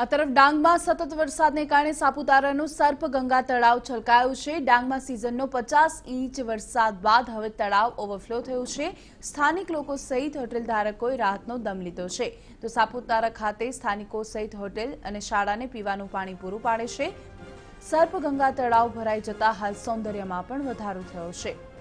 આ તરફ ડાંગમાં સતત વરસાદને કારણે સાપુતારાનું સર્પગંગા તળાવ છલકાયું છે। ડાંગમાં સિઝનનો 50 ઇંચ વરસાદ બાદ હવે તળાવ ઓવરફ્લો થયું છે। સ્થાનિક લોકો સહિત હોટેલ ધારકોએ રાહતનો દમ લીધો છે। તો સાપુતારા ખાતે સ્થાનિકો સહિત હોટેલ અને શાળાને પીવાનું પાણી પૂરું પાડે છે। સર્પગંગા તળાવ ભરાઈ જતા હાલ સૌંદર્યમાં પણ વધારો થયો છે।